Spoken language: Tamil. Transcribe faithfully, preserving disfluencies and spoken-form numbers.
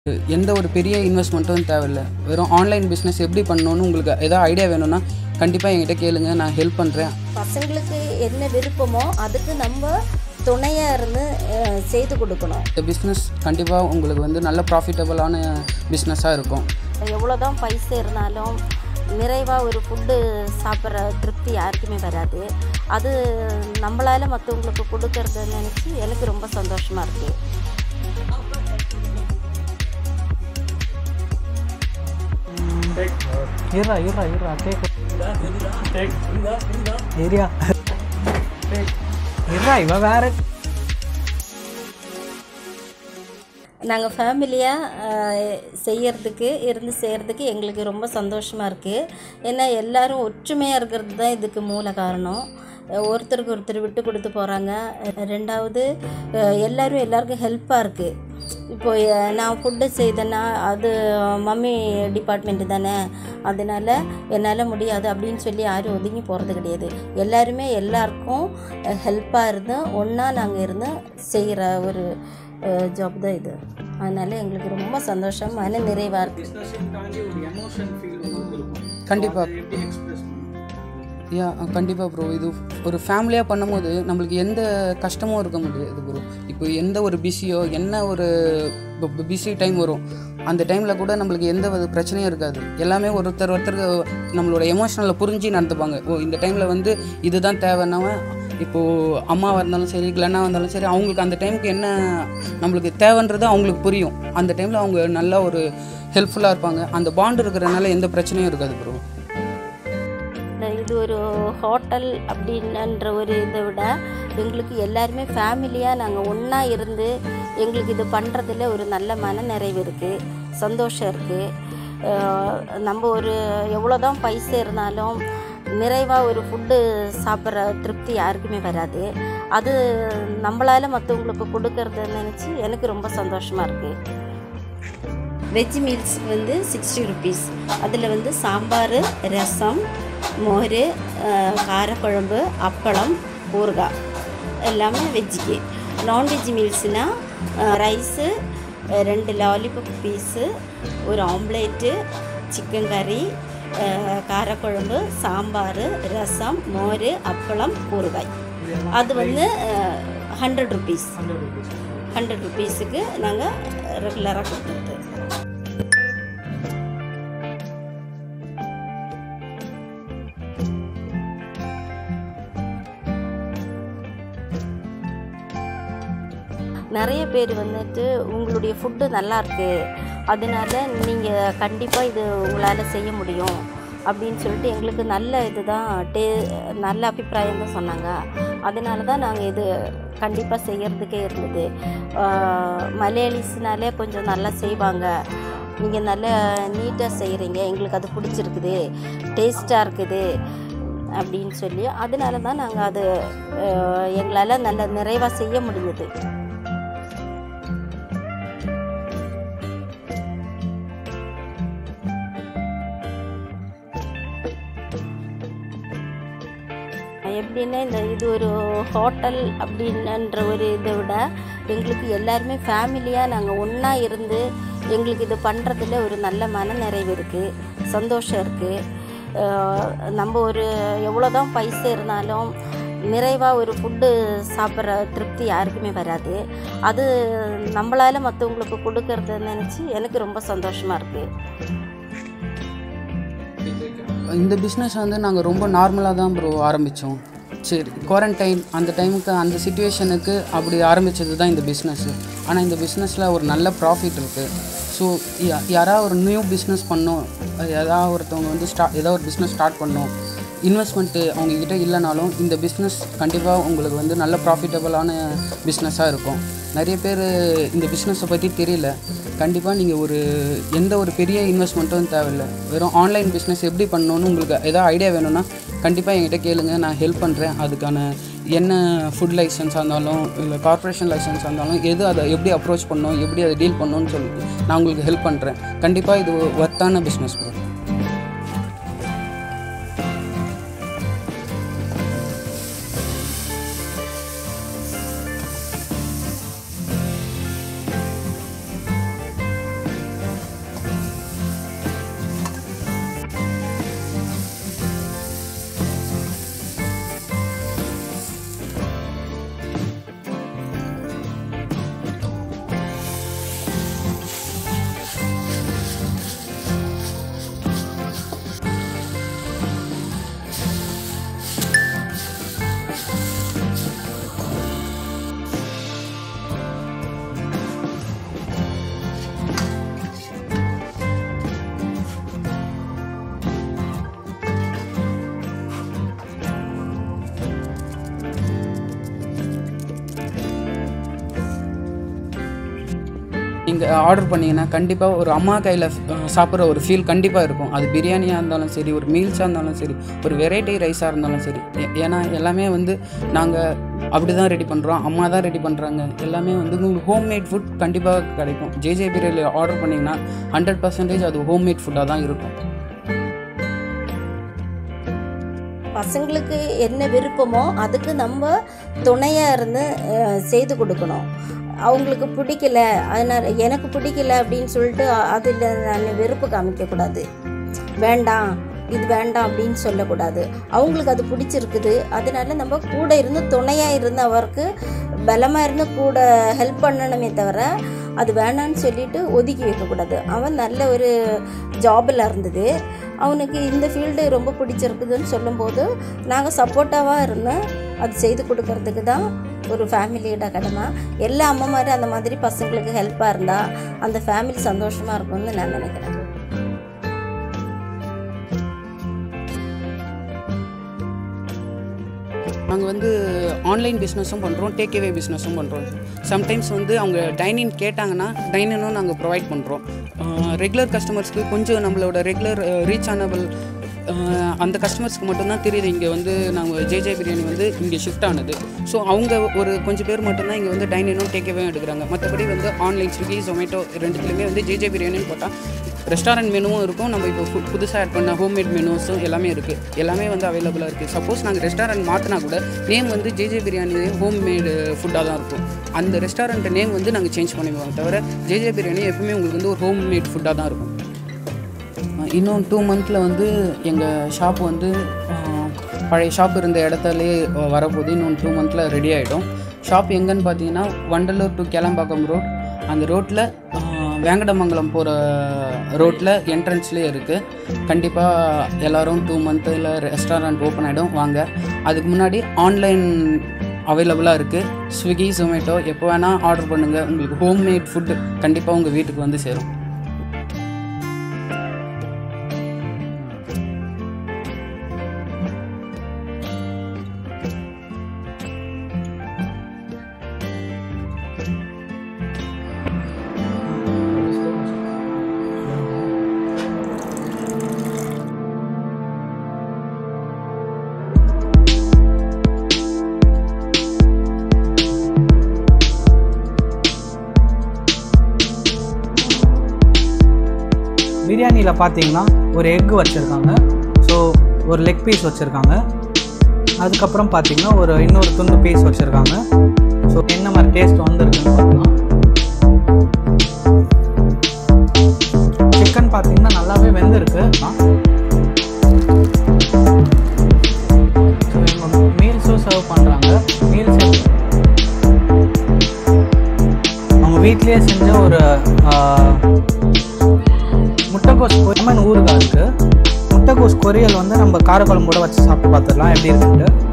எந்த ஒரு பெரிய இன்வெஸ்ட்மெண்ட்டும் தேவையில்லை. வெறும் ஆன்லைன் பிஸ்னஸ் எப்படி பண்ணணும்னு உங்களுக்கு ஏதாவது ஐடியா வேணும்னா கண்டிப்பாக என்கிட்ட கேளுங்க, நான் ஹெல்ப் பண்ணுறேன். பசங்களுக்கு என்ன விருப்பமோ அதுக்கு நம்ம துணையாக இருந்து செய்து கொடுக்கணும். இந்த பிஸ்னஸ் கண்டிப்பாக உங்களுக்கு வந்து நல்ல ப்ராஃபிட்டபுளான பிஸ்னஸாக இருக்கும். எவ்வளோ தான் பைசா இருந்தாலும் நிறைவாக ஒரு ஃபுட்டு சாப்பிட்ற திருப்தி யாருக்குமே வராது. அது நம்மளால் மற்றவங்களுக்கு கொடுக்கறத நினச்சி எனக்கு ரொம்ப சந்தோஷமாக இருக்குது. Ira, ira, ira, take. Take. Area. Ira, இவ வேற. நாங்கள் ஃபேமிலியாக செய்கிறதுக்கு இருந்து செய்கிறதுக்கு எங்களுக்கு ரொம்ப சந்தோஷமாக இருக்குது. ஏன்னா எல்லோரும் ஒற்றுமையாக இருக்கிறது தான் இதுக்கு மூல காரணம். ஒருத்தருக்கு ஒருத்தர் விட்டு கொடுத்து போகிறாங்க. ரெண்டாவது எல்லோரும் எல்லாருக்கும் ஹெல்ப்பாக இருக்குது. இப்போ நான் ஃபுட்டு செய்தேன்னா அது மம்மி டிபார்ட்மெண்ட்டு தானே, அதனால் என்னால் முடியாது அப்படின்னு சொல்லி யாரும் ஒதுங்கி போகிறது கிடையாது. எல்லாருமே எல்லாருக்கும் ஹெல்ப்பாக இருந்து ஒன்றா நாங்கள் இருந்து செய்கிற ஒரு ஜாப் தான் இது. அதனால் எங்களுக்கு ரொம்ப சந்தோஷம், மன நிறைவாக இருக்குது. கண்டிப்பாக யா கண்டிப்பாக ப்ரோ. இது ஒரு ஃபேமிலியாக பண்ணும்போது நம்மளுக்கு எந்த கஷ்டமும் இருக்க முடியாது ப்ரோ. இப்போ எந்த ஒரு பிஸியோ என்ன ஒரு பிஸி டைம் வரும், அந்த டைமில் கூட நம்மளுக்கு எந்த ஒரு பிரச்சனையும் இருக்காது. எல்லாமே ஒருத்தர் ஒருத்தருக்கு நம்மளோட எமோஷனலில் புரிஞ்சு நடந்துப்பாங்க. ஓ இந்த டைமில் வந்து இதுதான் தேவைன்னாம, இப்போது அம்மாவாக இருந்தாலும் சரி கிளென்னாக இருந்தாலும் சரி, அவங்களுக்கு அந்த டைமுக்கு என்ன நம்மளுக்கு தேவைன்றது அவங்களுக்கு புரியும். அந்த டைமில் அவங்க நல்லா ஒரு ஹெல்ப்ஃபுல்லாக இருப்பாங்க. அந்த பாண்ட் இருக்கிறனால எந்த பிரச்சனையும் இருக்காது ப்ரோ. இது ஒரு ஹோட்டல் அப்படின்ற ஒரு இதை விட எங்களுக்கு எல்லாருமே ஃபேமிலியாக நாங்கள் ஒன்றா இருந்து எங்களுக்கு இது பண்ணுறதுல ஒரு நல்ல மன நிறைவு இருக்குது, சந்தோஷம் இருக்குது. நம்ம ஒரு எவ்வளோ தான் பைசா இருந்தாலும் நிறைவாக ஒரு ஃபுட்டு சாப்பிட்ற திருப்தி யாருக்குமே வராது. அது நம்மளால் மற்றவங்களுக்கு கொடுக்கறத நினச்சி எனக்கு ரொம்ப சந்தோஷமாக இருக்குது. வெஜ் மீல்ஸ் வந்து சிக்ஸ்டி ருபீஸ். அதில் வந்து சாம்பார், ரசம், மோர், காரக்குழம்பு, அப்பளம், ஊறுகாய் எல்லாமே வெஜ்ஜுக்கு. நான்வெஜ் மீல்ஸ்னால் ரைஸு, ரெண்டு லாலிபப் பீஸு, ஒரு ஆம்லேட்டு, சிக்கன் கறி, காரக்குழம்பு, சாம்பார், ரசம், மோர், அப்பளம், ஊறுகாய். அது வந்து ஹண்ட்ரட் ருபீஸ். ஹண்ட்ரட் ருபீஸுக்கு நாங்கள் ரெகுலராக கொடுத்துருது. நிறைய பேர் வந்துட்டு உங்களுடைய ஃபுட்டு நல்லாயிருக்கு, அதனால நீங்கள் கண்டிப்பாக இது உங்களால் செய்ய முடியும் அப்படின்னு சொல்லிட்டு எங்களுக்கு நல்ல இது தான் டே நல்ல அபிப்பிராயம் தான் சொன்னாங்க. அதனால தான் நாங்கள் இது கண்டிப்பாக செய்கிறதுக்கே இருந்தது. மலையாளிஸ்னாலே கொஞ்சம் நல்லா செய்வாங்க, நீங்கள் நல்லா நீட்டாக செய்கிறீங்க, எங்களுக்கு அது பிடிச்சிருக்குது, டேஸ்ட்டாக இருக்குது அப்படின்னு சொல்லி அதனால தான் நாங்கள் அது எங்களால் நல்ல நிறைவாக செய்ய முடியுது. எப்படின்னா இந்த இது ஒரு ஹோட்டல் அப்படின்ற ஒரு இதை விட எங்களுக்கு எல்லாருமே ஃபேமிலியாக நாங்கள் ஒன்றா இருந்து எங்களுக்கு இது பண்ணுறதுல ஒரு நல்ல மன நிறைவு இருக்குது, சந்தோஷம் இருக்குது. நம்ம ஒரு எவ்வளோ தான் பைசா இருந்தாலும் நிறைவாக ஒரு ஃபுட்டு சாப்பிட்ற திருப்தி யாருக்குமே வராது. அது நம்மளால் மற்றவங்களுக்கு கொடுக்கறத நினச்சி எனக்கு ரொம்ப சந்தோஷமாக இருக்குது. இந்த பிஸ்னஸ் வந்து நாங்கள் ரொம்ப நார்மலாக தான் ப்ரோ ஆரம்பித்தோம். சரி, குவாரண்டைன் அந்த டைமுக்கு அந்த சிச்சுவேஷனுக்கு அப்படி ஆரம்பித்தது தான் இந்த பிஸ்னஸ்ஸு. ஆனால் இந்த பிஸ்னஸில் ஒரு நல்ல ப்ராஃபிட் இருக்குது. ஸோ யாராவது ஒரு நியூ பிஸ்னஸ் பண்ணோம், ஏதாவது ஒருத்தவங்க வந்து ஸ்டா ஏதாவது ஒரு பிஸ்னஸ் ஸ்டார்ட் பண்ணோம், இன்வெஸ்ட்மெண்ட்டு அவங்கக்கிட்ட இல்லைனாலும் இந்த பிஸ்னஸ் கண்டிப்பாக உங்களுக்கு வந்து நல்ல ப்ராஃபிட்டபுளான பிஸ்னஸாக இருக்கும். நிறைய பேர் இந்த பிஸ்னஸை பற்றி தெரியல. கண்டிப்பாக நீங்கள் ஒரு எந்த ஒரு பெரிய இன்வெஸ்ட்மெண்ட்டும் தேவையில்லை. வெறும் ஆன்லைன் பிஸ்னஸ் எப்படி பண்ணணும்னு உங்களுக்கு ஏதாவது ஐடியா வேணும்னா கண்டிப்பாக என்கிட்ட கேளுங்க, நான் ஹெல்ப் பண்ணுறேன். அதுக்கான என்ன ஃபுட் லைசன்ஸாக இருந்தாலும் இல்லை கார்ப்பரேஷன் லைசன்ஸாக இருந்தாலும் எது அதை எப்படி அப்ரோச் பண்ணணும், எப்படி அதை டீல் பண்ணணும்னு சொல்லிட்டு நான் உங்களுக்கு ஹெல்ப் பண்ணுறேன். கண்டிப்பாக இது ஒர்த்தான பிஸ்னஸ் ப்ரோ. இங்கே ஆர்டர் பண்ணிங்கன்னா கண்டிப்பாக ஒரு அம்மா கையில் சாப்பிட்ற ஒரு ஃபீல் கண்டிப்பாக இருக்கும். அது பிரியாணியாக இருந்தாலும் சரி, ஒரு மீல்ஸாக இருந்தாலும் சரி, ஒரு வெரைட்டி ரைஸாக இருந்தாலும் சரி. ஏன்னா எல்லாமே வந்து நாங்கள் அப்படி தான் ரெடி பண்ணுறோம், அம்மா தான் ரெடி பண்ணுறாங்க. எல்லாமே வந்து உங்களுக்கு ஹோம்மேட் ஃபுட் கண்டிப்பாக கிடைக்கும். ஜேஜே பிரியாணி ஆர்டர் பண்ணிங்கன்னா ஹண்ட்ரட் பர்சன்டேஜ் அது ஹோம்மேட் ஃபுட்டாக தான் இருக்கும். பசங்களுக்கு என்ன விருப்பமோ அதுக்கு நம்ம துணையாக இருந்து செய்து கொடுக்கணும். அவங்களுக்கு பிடிக்கல, அதனால் எனக்கு பிடிக்கல அப்படின்னு சொல்லிட்டு அதில் நான் வெறுப்பு காமிக்கக்கூடாது. வேண்டாம் இது வேண்டாம் அப்படின்னு சொல்லக்கூடாது. அவங்களுக்கு அது பிடிச்சிருக்குது, அதனால நம்ம கூட இருந்து துணையாக இருந்து அவருக்கு பலமாக இருந்து கூட ஹெல்ப் பண்ணணுமே தவிர அது வேணான்னு சொல்லிட்டு ஒதுக்கி வைக்கக்கூடாது. அவன் நல்ல ஒரு ஜாபில் இருந்தது, அவனுக்கு இந்த ஃபீல்டு ரொம்ப பிடிச்சிருக்குதுன்னு சொல்லும்போது நாங்கள் சப்போர்ட்டாவாக இருந்தோம். அது செய்து கொடுக்கறதுக்கு தான் ஒரு ஃபேமிலியோட கடமை. எல்லா அம்மா மாதிரி அந்த மாதிரி பசங்களுக்கு ஹெல்ப்பாக இருந்தால் அந்த ஃபேமிலி சந்தோஷமாக இருக்கும்னு நான் நினைக்கிறேன். நாங்கள் வந்து ஆன்லைன் பிஸ்னஸும் பண்ணுறோம், டேக் அவே பிஸ்னஸும் பண்ணுறோம். சம்டைம்ஸ் வந்து அவங்க டைனிங் கேட்டாங்கன்னா டைனினும் நாங்கள் ப்ரொவைட் பண்ணுறோம். ரெகுலர் கஸ்டமர்ஸ்க்கு கொஞ்சம் நம்மளோட ரெகுலர் ரீச்சானபிள் அந்த கஸ்டமர்ஸ்க்கு மட்டும்தான் தெரியுது இங்கே வந்து நாங்கள் ஜேஜே பிரியாணி வந்து இங்கே ஷிஃப்ட் ஆனது. ஸோ அவங்க ஒரு கொஞ்சம் பேர் மட்டும்தான் இங்கே வந்து டைனினும் டேக்அவே எடுக்கிறாங்க. மற்றபடி வந்து ஆன்லைன் ஸ்விக்கி ஜொமேட்டோ ரெண்டுத்துலேயுமே வந்து ஜேஜே பிரியாணின்னு போட்டால் ரெஸ்டாரண்ட் மெனுவும் இருக்கும், நம்ம இப்போ புதுசாக ஆட் பண்ண ஹோம்மேட் மெனுஸும் எல்லாமே இருக்குது. எல்லாமே வந்து அவைலபிளாக இருக்குது. சப்போஸ் நாங்கள் ரெஸ்டாரண்ட் மாற்றினா கூட நேம் வந்து ஜேஜே பிரியாணி ஹோம்மேடு ஃபுட்டாக தான் இருக்கும். அந்த ரெஸ்டாரண்ட் நேம் வந்து நாங்கள் சேஞ்ச் பண்ணிடுவோம் தவிர ஜேஜே பிரியாணி எப்பவுமே உங்களுக்கு வந்து ஒரு ஹோம்மேட் ஃபுட்டாக தான் இருக்கும். இன்னும் டூ மந்த்தில் வந்து எங்கள் ஷாப் வந்து பழைய ஷாப் இருந்த இடத்துலேயே வரப்போது. இன்னும் டூ மந்த்தில் ரெடி ஆகிடும். ஷாப் எங்கன்னு பார்த்தீங்கன்னா வண்டலூர் டு கேளம்பாக்கம் ரோட், அந்த ரோட்டில் வேங்கடமங்கலம் போகிற ரோட்டில் என்ட்ரன்ஸ்லேயே இருக்குது. கண்டிப்பாக எல்லோரும் டூ மந்த்தில் ரெஸ்டாரண்ட் ஓப்பன் ஆகிடும், வாங்க. அதுக்கு முன்னாடி ஆன்லைன் அவைலபிளாக இருக்குது. ஸ்விக்கி ஜொமேட்டோ எப்போ வேணால் ஆர்டர் பண்ணுங்கள். உங்களுக்கு ஹோம்மேட் ஃபுட்டு கண்டிப்பாக உங்கள் வீட்டுக்கு வந்து சேரும். பிரியாணியில் பார்த்தீங்கன்னா ஒரு எக்கு வச்சுருக்காங்க, ஸோ ஒரு லெக் பீஸ் வச்சுருக்காங்க. அதுக்கப்புறம் பார்த்தீங்கன்னா ஒரு இன்னொரு துண்டு பீஸ் வச்சுருக்காங்க. ஸோ என்ன மாதிரி டேஸ்ட் வந்துருக்குன்னு பார்க்கலாம். சிக்கன் பார்த்தீங்கன்னா நல்லாவே வெந்திருக்கு. ஸோ இவங்க மீல்ஸும் சர்வ் பண்ணுறாங்க. மீல்ஸ் அவங்க வீட்லேயே செஞ்ச ஒரு முட்டைகோஸ் லெமன் ஊறுகாய் இருக்குது. முட்டைகோஸ் பொரியல் வந்து நம்ம காரக்குழம்போட வச்சு சாப்பிட்டு பார்த்துடலாம் எப்படி இருக்குன்ட்டு.